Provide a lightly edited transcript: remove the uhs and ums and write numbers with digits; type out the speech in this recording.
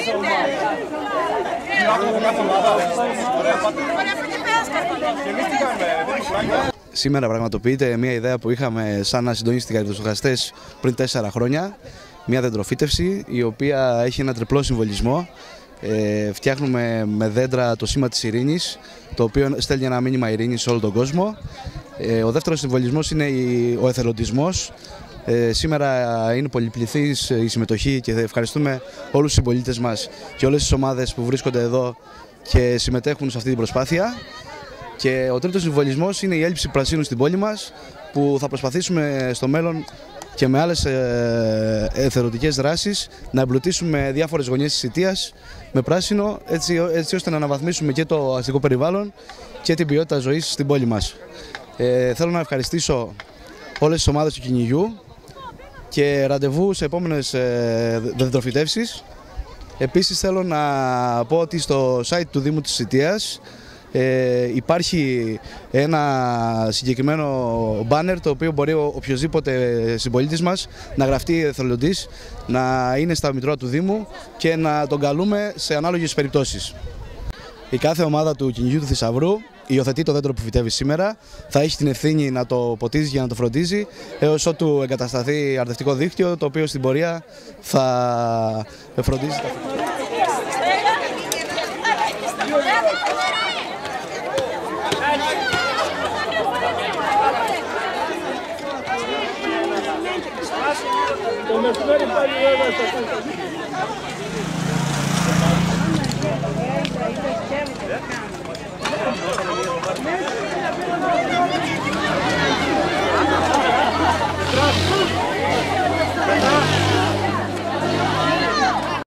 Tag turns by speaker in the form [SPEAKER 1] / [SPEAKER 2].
[SPEAKER 1] Σήμερα πραγματοποιείται μια ιδέα που είχαμε σαν ασυντονίστικα ριζοσπαστές πριν 4 χρόνια. Μια δεντροφύτευση η οποία έχει ένα τριπλό συμβολισμό. Φτιάχνουμε με δέντρα το σήμα της ειρήνης, το οποίο στέλνει ένα μήνυμα ειρήνης σε όλο τον κόσμο. Ο δεύτερος συμβολισμός είναι ο εθελοντισμός. Σήμερα είναι πολυπληθής η συμμετοχή και ευχαριστούμε όλους τους συμπολίτες μας και όλες τις ομάδες που βρίσκονται εδώ και συμμετέχουν σε αυτή την προσπάθεια. Και ο τρίτος συμβολισμός είναι η έλλειψη πρασίνου στην πόλη μας, που θα προσπαθήσουμε στο μέλλον και με άλλες εθελοντικές δράσεις να εμπλουτίσουμε διάφορες γωνιές της Σιτίας με πράσινο, έτσι ώστε να αναβαθμίσουμε και το αστικό περιβάλλον και την ποιότητα ζωής στην πόλη μας. Θέλω να ευχαριστήσω όλες τις ομάδες του κυνηγιού και ραντεβού σε επόμενες δεντροφυτεύσεις. Επίσης θέλω να πω ότι στο site του Δήμου της Σιτίας υπάρχει ένα συγκεκριμένο banner, το οποίο μπορεί οποιοδήποτε συμπολίτης μας να γραφτεί εθελοντής, να είναι στα μητρώα του Δήμου και να τον καλούμε σε ανάλογες περιπτώσεις. Η κάθε ομάδα του κυνηγιού του Θησαυρού υιοθετεί το δέντρο που φυτεύει σήμερα, θα έχει την ευθύνη να το ποτίζει και να το φροντίζει έως ότου εγκατασταθεί αρδευτικό δίκτυο, το οποίο στην πορεία θα φροντίζει τα φυτά.
[SPEAKER 2] Το μεσημέρι πάλι